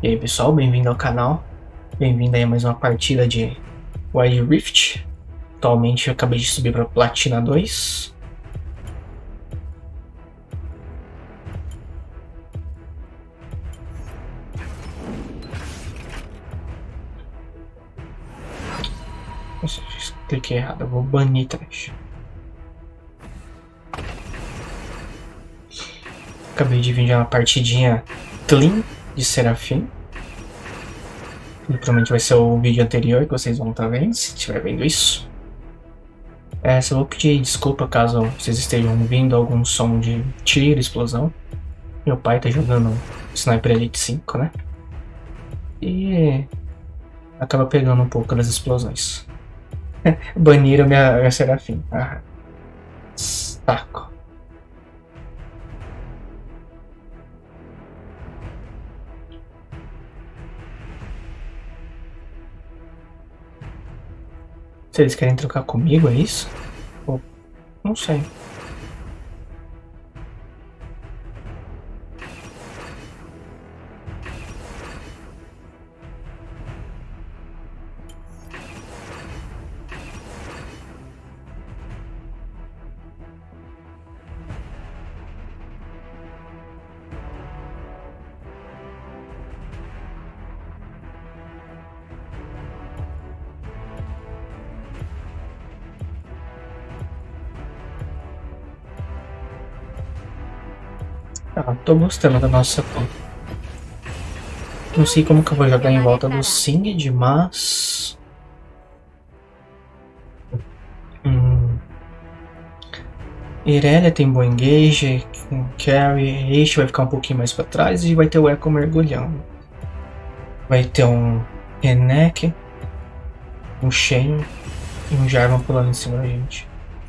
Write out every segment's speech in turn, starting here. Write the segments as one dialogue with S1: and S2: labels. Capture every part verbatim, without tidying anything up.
S1: E aí pessoal, bem-vindo ao canal, bem-vindo aí a mais uma partida de Wild Rift. Atualmente eu acabei de subir para Platina dois. Nossa, cliquei errado, eu vou banir trash. Acabei de vir de uma partidinha clean de Seraphim. E provavelmente vai ser o vídeo anterior que vocês vão estar vendo, se estiver vendo isso. É, só vou pedir desculpa caso vocês estejam ouvindo algum som de tiro, explosão. Meu pai tá jogando Sniper Elite cinco, né? E acaba pegando um pouco das explosões. Baniram minha, minha Seraphim. Ah, saco. Se eles querem trocar comigo, é isso? Ou, não sei. Ah, tô gostando da nossa cor. Não sei como que eu vou jogar em volta do Singed, mas... Hum... Irelia tem bom engage, carry, este vai ficar um pouquinho mais pra trás e vai ter o Echo mergulhando. Vai ter um Renek, um Shen e um Jarvan pulando em cima da gente.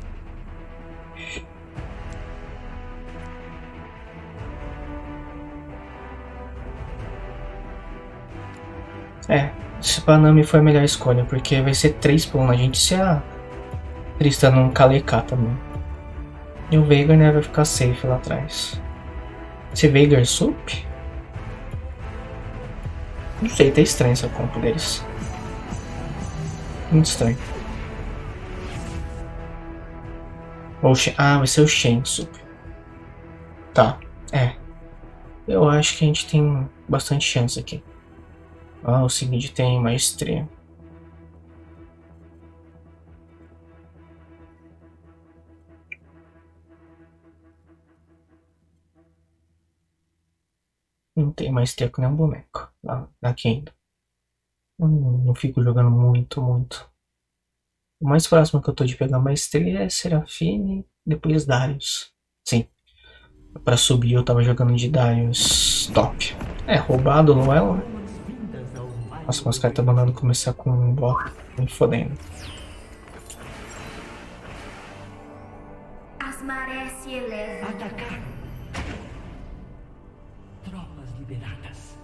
S1: É, esse Panami foi a melhor escolha, porque vai ser três pulando na gente se a Trista não calecar também. E o Veigar, né, vai ficar safe lá atrás. Esse Veigar sup? Não sei, tá estranho essa compo deles. Muito estranho. Ou Shen... Ah, vai ser o Shen sup. Tá, é. Eu acho que a gente tem bastante chance aqui. Ah, o seguinte tem maestria. Não tem maestria com nenhum boneco lá, aqui ainda. Não, não fico jogando muito, muito. O mais próximo que eu tô de pegar maestria é Seraphine, depois Darius. Sim. Pra subir eu tava jogando de Darius top. É, roubado no elo, né? Nossa, mas os caras tá mandando começar com um bloco me fodendo.
S2: As marés se elevam.
S3: Atacar! Tropas liberadas.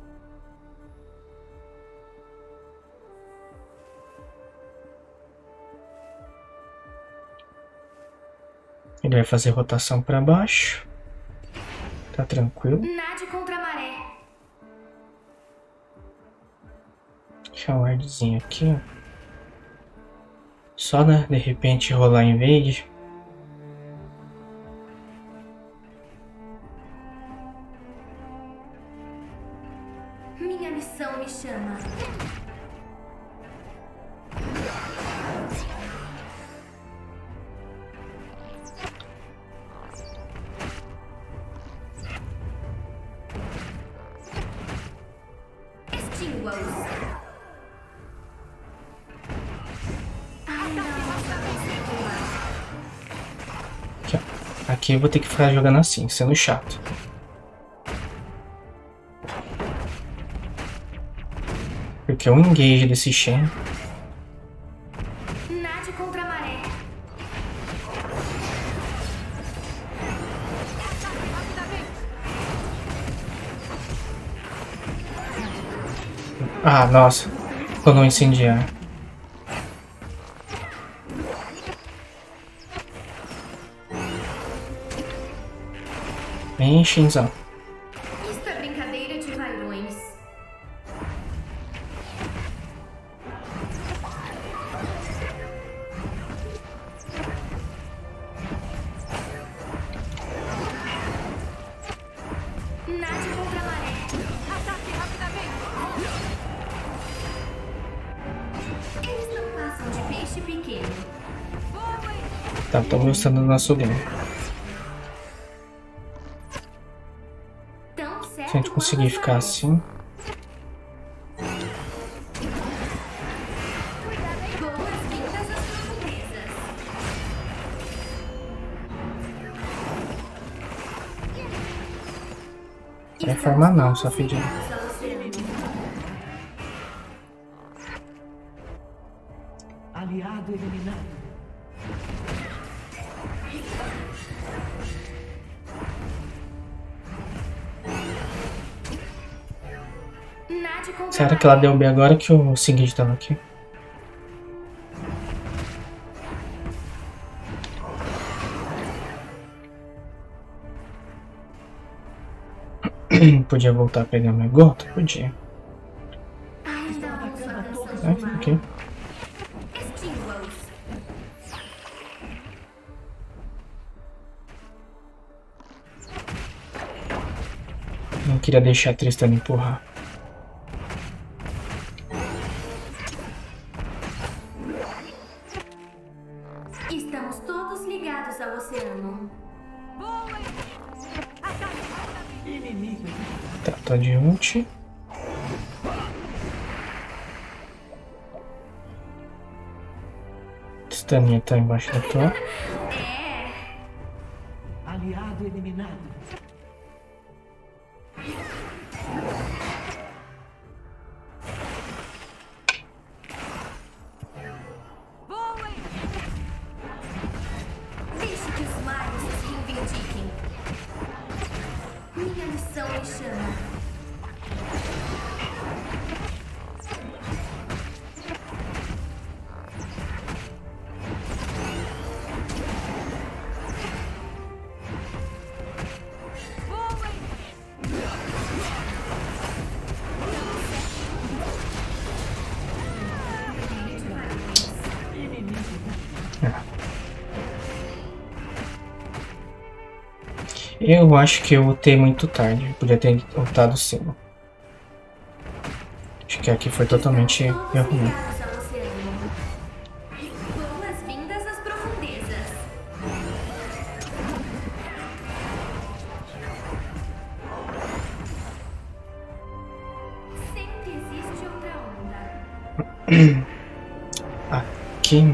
S1: Ele vai fazer rotação pra baixo. Tá tranquilo.
S2: Nade contra a maré.
S1: Deixa um wardzinho aqui. Só, né, de repente rolar invade.
S2: Minha missão me chama. Extingua-os.
S1: Aqui, ó. Aqui eu vou ter que ficar jogando assim, sendo chato. Porque o engage desse Shen.
S2: Nade contra a maré.
S1: Ah, nossa. Quando incendiar. Vem, Shinzão.
S2: Isto é brincadeira de varões.
S1: Tá, tô gostando do nosso game.
S2: Tão certo
S1: Se a gente conseguir
S2: quanto as
S1: ficar
S2: marés.
S1: assim.
S2: Boas-vindas às profundezas.
S1: Não vai formar não, só
S2: Estamos
S1: pedindo.
S2: ligados ao oceano.
S3: Aliado eliminado.
S2: Nade contra
S1: Será
S2: a
S1: que ela
S2: maré.
S1: deu B agora que o seguinte tava aqui? Podia voltar a pegar meu gota? Podia.
S2: Ainda ouço a canção
S1: É,
S2: do mar.
S1: aqui.
S2: Extingua-os.
S1: Não queria deixar a Tristana empurrar.
S2: Estamos todos ligados ao oceano.
S3: Inimigo.
S1: Tá, tá de ult. Tristaninha tá embaixo da torre.
S2: É.
S3: Aliado eliminado.
S2: Deixe que os mares se reivindiquem. Minha missão me chama.
S1: Eu acho que eu ultei muito tarde. Eu podia ter ultado cedo. Acho que aqui foi totalmente
S2: Estamos
S1: erro
S2: todos
S1: meu.
S2: ligados ao oceano. Boas-vindas às profundezas. Sempre existe outra onda.
S1: Aqui.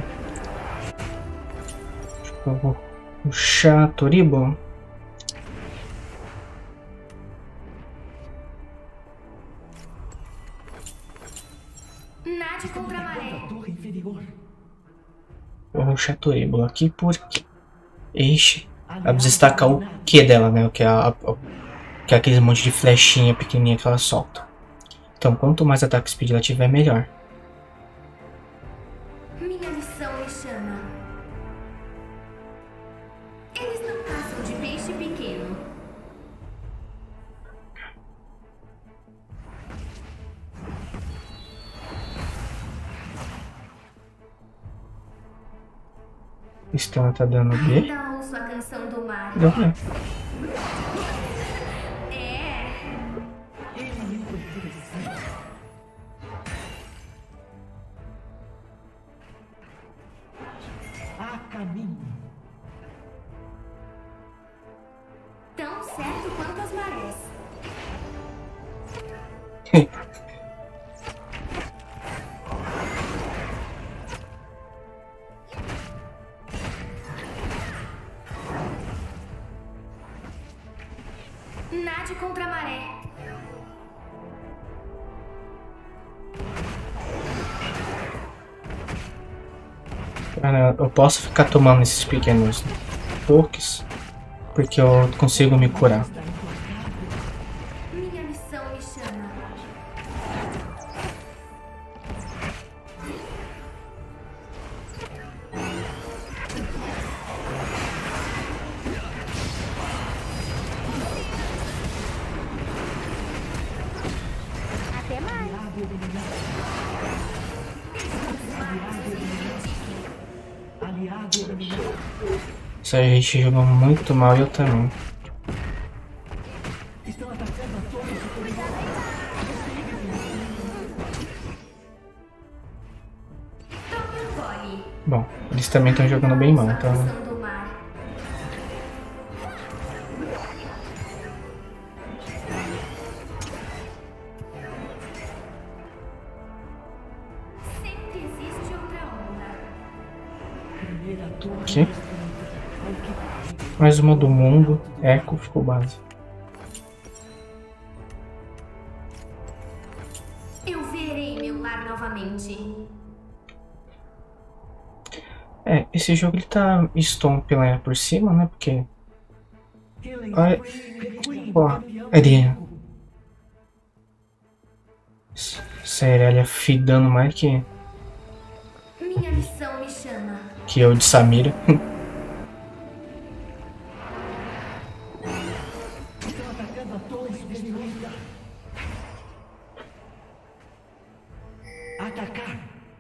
S1: Acho que eu vou puxar Toribo.
S2: Nade contra a maré.
S3: Da torre inferior.
S1: Vou puxar Toribo aqui porque. Ixi. Ela precisa destacar o Q dela, né? O que é, a, a- que é aquele monte de flechinha pequenininha que ela solta. Então, quanto mais ataque speed ela tiver, melhor.
S2: Minha missão me chama. Eles não caçam de peixe pequeno.
S1: Estela tá dando B.
S2: Ainda ouço a canção do mar.
S1: Deu B.
S2: É.
S3: Inimigo enfurecido. Há caminho.
S2: Tão certo quanto as marés. Nade contra a maré.
S1: Cara, eu posso ficar tomando esses pequenos pokés porque eu consigo me curar.
S2: Minha missão me chama. Até mais.
S3: Aliado eliminado. Aliado eliminado.
S1: Se a gente jogou muito mal, eu também.
S3: Estão atacando a torre superior.
S2: Tome o gole.
S1: Bom, eles Eles também estão jogando bem mal, então.
S2: Expansão do mar. Sempre existe outra onda.
S3: Primeira torre
S1: Aqui.
S3: destruída. Ao que
S1: Mais uma do mundo. Eco ficou base.
S2: Eu verei meu lar novamente.
S1: É, esse jogo ele tá stomp lá por cima, né? Porque.
S3: Killing
S1: Olha.
S3: Spree, Queen,
S1: Ó,
S3: campeão
S1: ele.
S3: único.
S1: Sério, ele é fidando mais que,
S2: Minha missão me chama.
S1: que eu de Samira.
S3: Estão atacando a torre destruída. Atacar.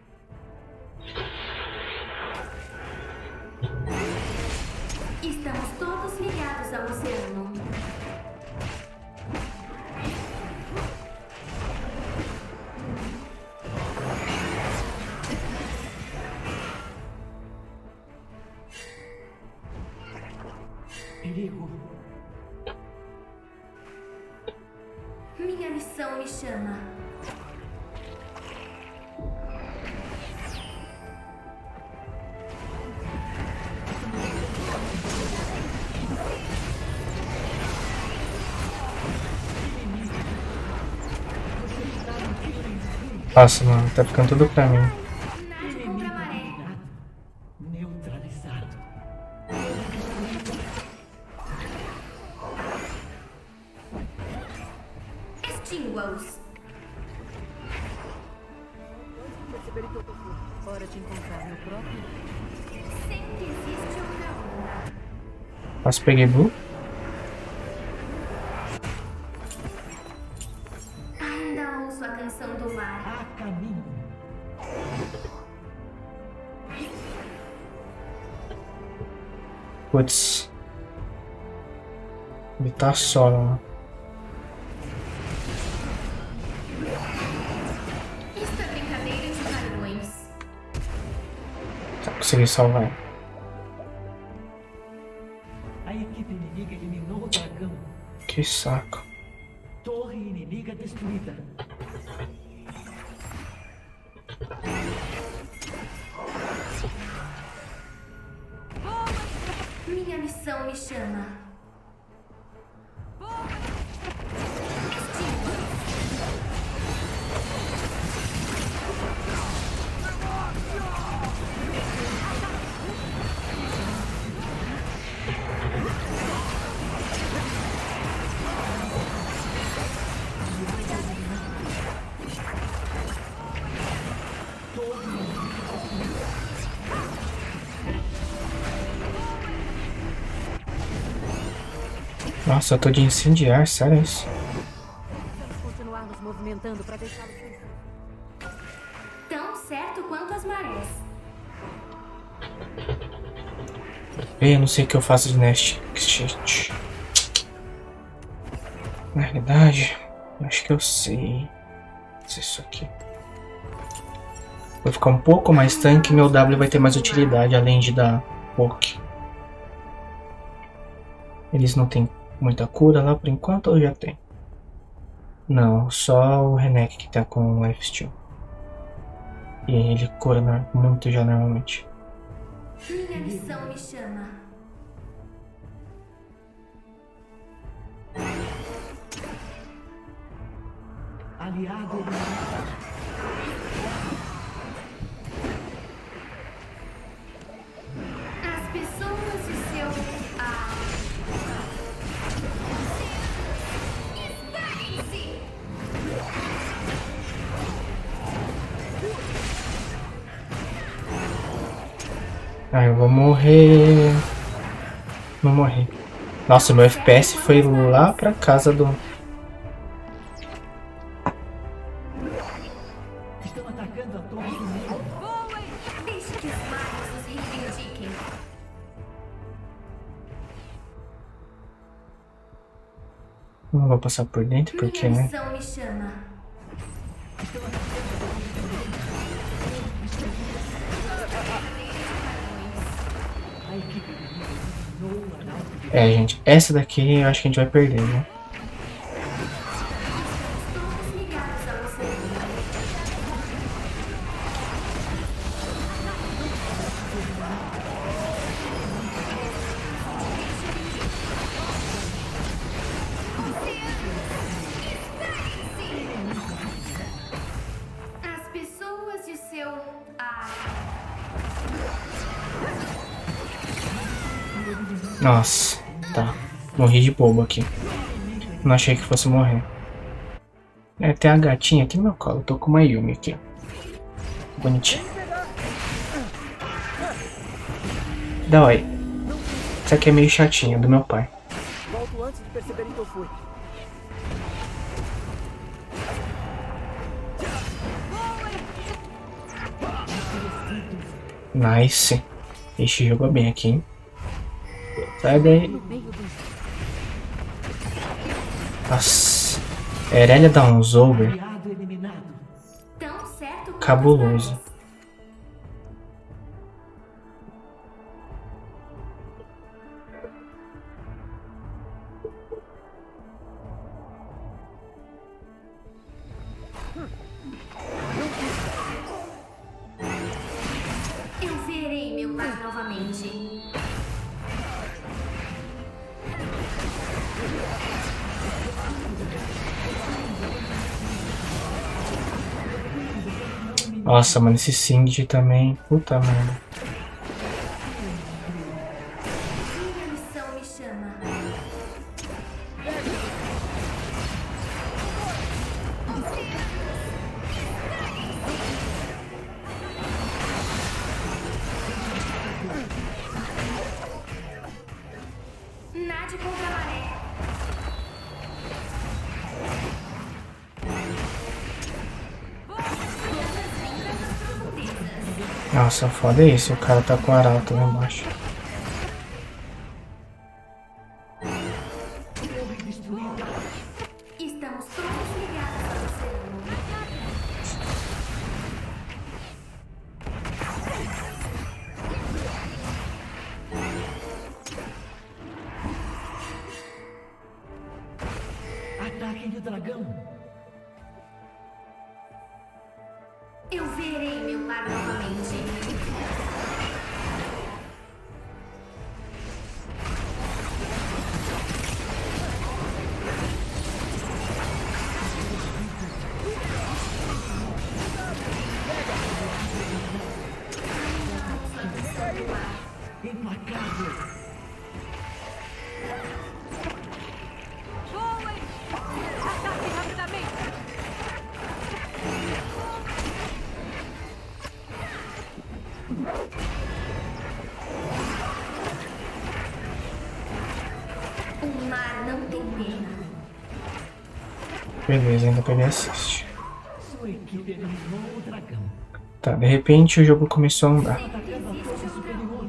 S2: Estamos todos ligados ao oceano.
S3: Perigo.
S2: Minha missão me chama.
S1: Nossa, mano, tá ficando tudo pra mim.
S2: Nade contra a maré.
S3: Neutralizado.
S2: Extingua-os.
S4: Perceberem que eu tô fora. Hora de encontrar meu próprio.
S2: Sempre existe outra onda.
S1: Nossa, peguei blue.
S2: Ainda ouço a canção do mar.
S3: A caminho.
S1: Putz. Ele tá solo, né?
S2: Isto é brincadeira de varões.
S1: Tá, consegui salvar.
S3: A equipe inimiga eliminou o dragão.
S1: Que saco.
S3: Torre inimiga destruída.
S2: Minha missão me chama.
S1: Nossa, eu tô de incendiar, sério isso?
S4: Vamos continuar nos movimentando para deixá-los vencer.
S2: Tão certo quanto as marés.
S1: Eu não sei o que eu faço de Nest. Shit. Na realidade, acho que eu sei. Se isso aqui. Vou ficar um pouco mais tanque, meu W vai ter mais utilidade, além de dar poke. Eles não tem muita cura lá por enquanto, ou já tem? Não, só o Renek que tá com Life Steal. E ele cura no- muito já normalmente.
S2: Minha missão me chama.
S3: Aliado eliminado.
S2: As pessoas e seu. Ah. Esparem-se!
S1: Ah, eu vou morrer. Não morri. Nossa, meu F P S foi lá pra casa do...
S3: Estão atacando a torre inimiga.
S2: Deixe que os magos os reivindiquem.
S1: Não vou passar por dentro porque,
S2: Minha
S1: né?
S2: missão me chama.
S3: A equipe inimiga eliminou o arauto de
S1: É, gente, essa daqui eu acho que a gente vai perder, né?
S2: Todos ligados a você. As pessoas de seu ar.
S1: Nossa, tá. Morri de bobo aqui. Não achei que fosse morrer. É, tem a gatinha aqui no meu colo. Eu tô com uma Yumi aqui. Bonitinha. Dá oi. Essa aqui é meio chatinha, do meu pai.
S4: Volto antes de perceberem que eu fui.
S1: Nice. Ixi, jogou bem aqui, hein? Sai daí.
S4: No meio do...
S1: Nossa. Erelia dá uns over
S3: aliado eliminado.
S2: Tão certo quanto
S1: cabuloso.
S2: as marés. Eu verei meu lar novamente.
S1: Nossa, mano, esse Singed também. Puta merda.
S2: Minha missão me chama. Nade contra a maré.
S1: Nossa, foda é isso. O cara tá com o arauto lá embaixo.
S3: Torre destruída.
S2: Estamos todos ligados ao oceano.
S3: Ataquem o dragão.
S2: Eu verei meu lar novamente.
S3: Implacável.
S4: Ataque rapidamente!
S2: O mar não tem pena.
S1: Beleza, ainda peguei assist.
S3: Sua equipe eliminou o dragão.
S1: Tá, de repente o jogo começou a andar.
S3: Atacando a torre superior.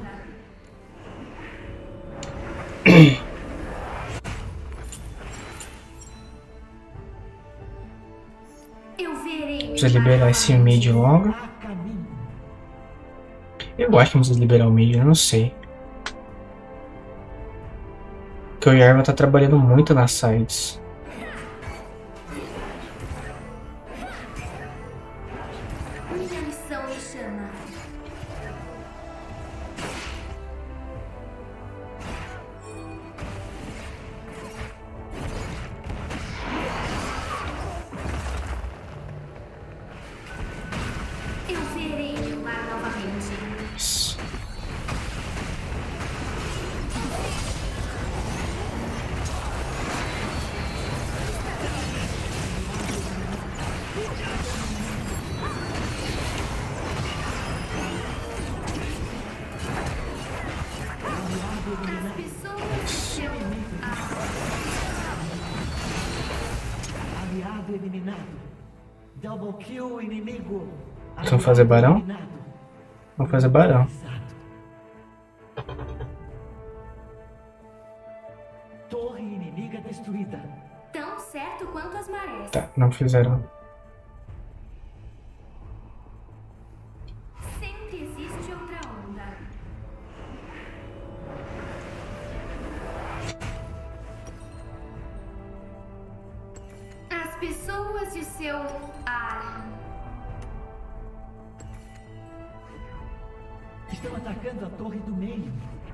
S2: Eu verei meu
S1: Precisa
S2: lar
S1: liberar esse
S2: novamente.
S1: mid logo.
S3: A caminho.
S1: Eu acho que precisa liberar o mid, eu não sei. Porque o Yarva tá trabalhando muito nas sides.
S2: Minha missão me chama. Eu verei meu lar novamente.
S1: Isso.
S2: As pessoas de seu ar.
S3: Aliado eliminado. Double kill inimigo.
S1: Vamos fazer barão?
S3: Eliminado.
S1: Vamos fazer barão.
S3: Exato. Torre inimiga destruída.
S2: Tão certo quanto as marés.
S1: Tá, não fizeram.
S2: Sempre existe outra onda. pessoas de seu ar.
S3: Estão atacando a torre do meio.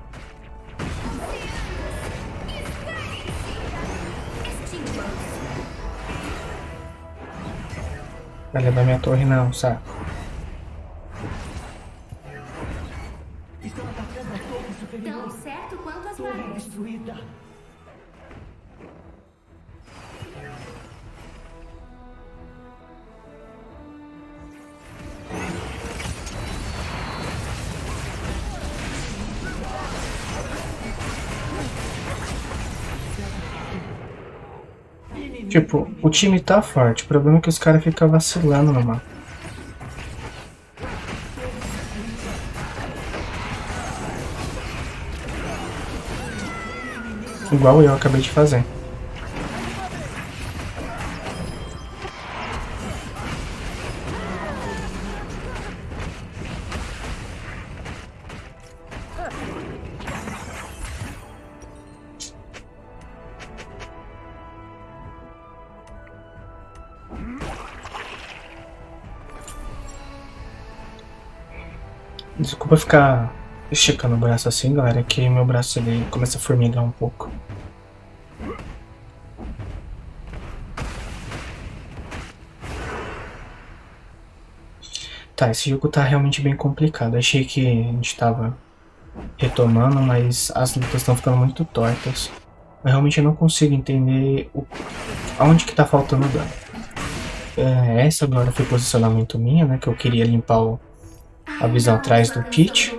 S1: Vai levar minha torre não, saco.
S3: Estão atacando a torre superior.
S2: Tão certo quanto as
S3: Torre
S2: marés.
S3: destruída.
S1: Tipo, o time tá forte, o problema é que os caras ficam vacilando no mapa. Igual eu acabei de fazer. Desculpa ficar esticando o braço assim, galera, é que meu braço ele começa a formigar um pouco. Tá, esse jogo tá realmente bem complicado. Achei que a gente tava retomando, mas as lutas estão ficando muito tortas. Eu realmente não consigo entender o... aonde que tá faltando dano. É, essa agora foi posicionamento minha, né, que eu queria limpar o... a visão atrás do Pit.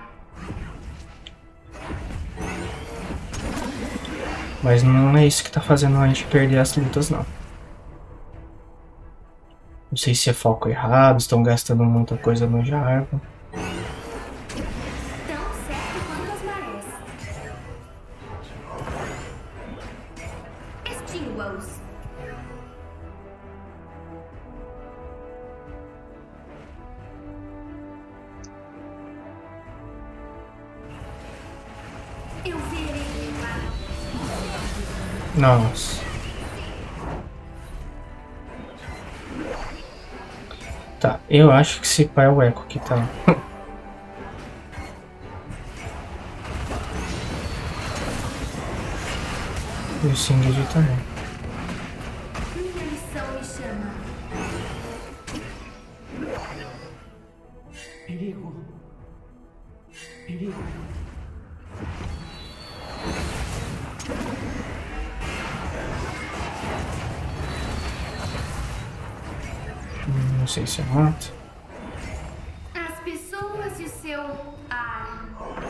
S1: Mas não é isso que tá fazendo a gente perder as lutas, não. Não sei se é foco errado, estão gastando muita coisa no Jarvan.
S2: Tão certo quanto as marés. Extingua-os. Eu verei o mar.
S1: Nossa. Tá, eu acho que esse pai é o Echo que tá. E o Singed também.
S2: Minha missão me chama.
S3: Perigo. Perigo.
S1: Hum, Não sei se eu mato.
S2: As pessoas de seu ar.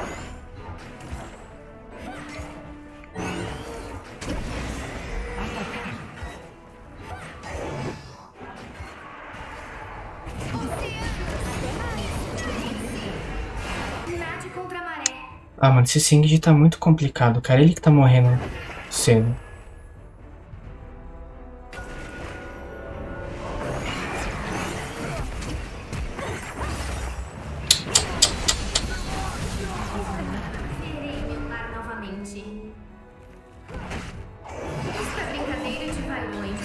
S2: Nade contra a maré.
S1: Ah, mano, esse Singed tá muito complicado, cara. Ele que tá morrendo cedo.
S2: Verei meu mar novamente. Esta brincadeira de varões.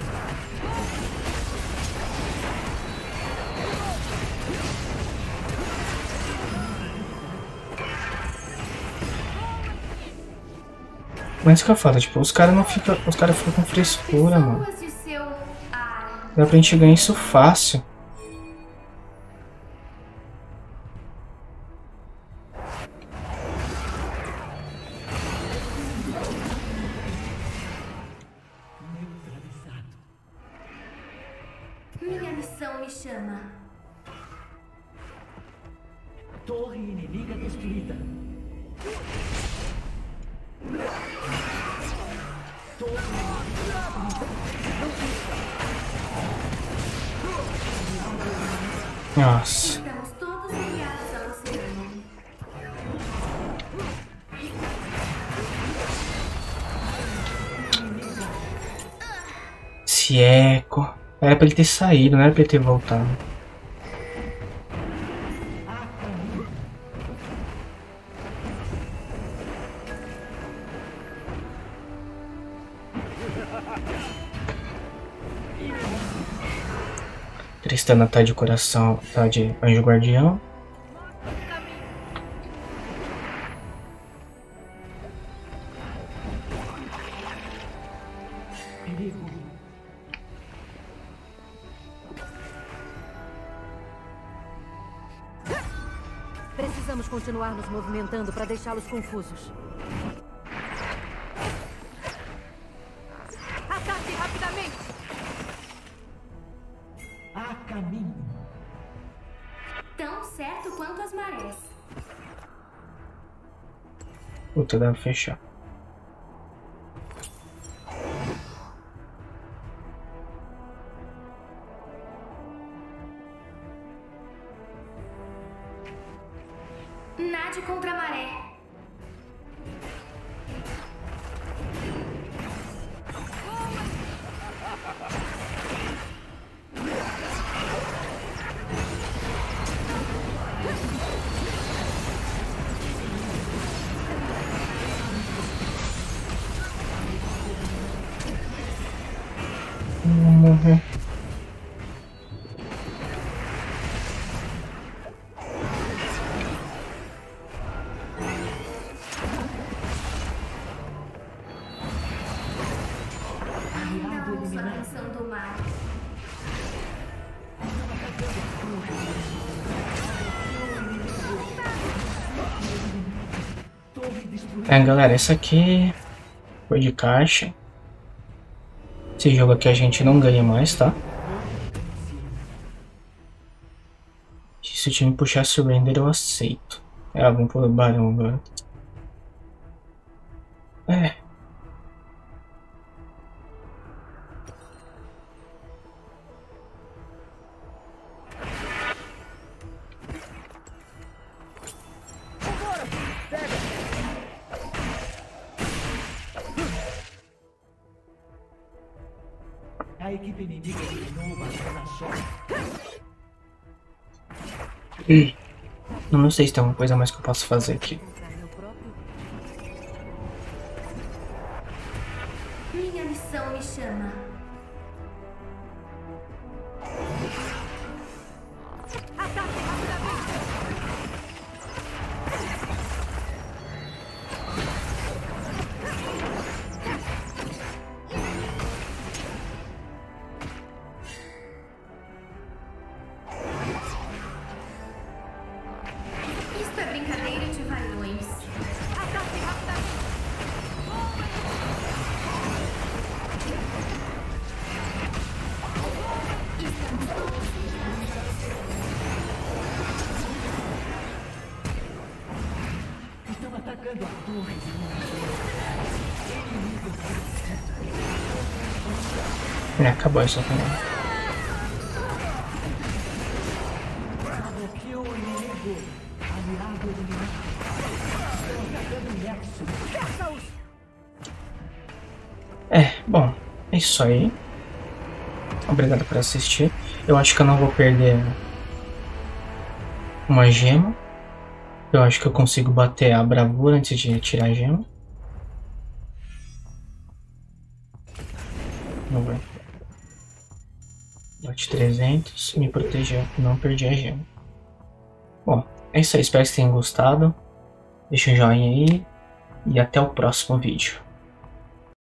S1: Mas isso que eu falo, tipo, os caras não ficam. Os caras ficam com frescura, mano.
S2: Pessoas de seu ar.
S1: Dá pra gente ganhar isso fácil.
S3: Neutralizado.
S2: Minha missão me chama.
S3: Torre inimiga destruída.
S1: Nossa.
S2: Estamos todos enviados ao oceano.
S1: Esse Echo. Era pra ele ter saído, não era pra ele ter voltado. Tristana tá de coração, tá de anjo guardião.
S3: Perigo.
S4: Precisamos continuar nos movimentando para deixá-los confusos. Ataque rapidamente!
S3: Há caminho.
S2: Tão certo quanto as marés.
S1: Puta, dá pra fechar.
S2: Nade contra a maré.
S1: Vou morrer.
S2: Não ouço a canção do mar.
S3: Torre destruída.
S1: É, galera, essa aqui foi de caixa. Esse jogo aqui a gente não ganha mais, tá? Se o time puxar surrender, eu aceito. É, algum barão agora. É.
S3: A equipe inimiga eliminou uma zona choque.
S1: Hum. Não sei se tem alguma coisa mais que eu posso fazer aqui.
S4: Encontrar meu próprio.
S2: Minha missão me chama.
S4: Ataque rapidamente!
S2: Isto é brincadeira de varões.
S4: Ataque rapidamente!
S2: Estamos todos.
S3: Estão atacando a torre.
S1: É, acabou isso também.
S3: Bloqueou o inimigo. Aliado eliminado. Estão atacando o Nexus.
S4: Peça-os!
S1: É, bom, é isso aí. Obrigado por assistir. Eu acho que eu não vou perder uma gema. Eu acho que eu consigo bater a bravura antes de tirar a gema. Vamos ver. Bate trezentos, me protegeu, não perdi a gema. Bom, é isso aí, espero que vocês tenham gostado. Deixa um joinha aí e até o próximo vídeo.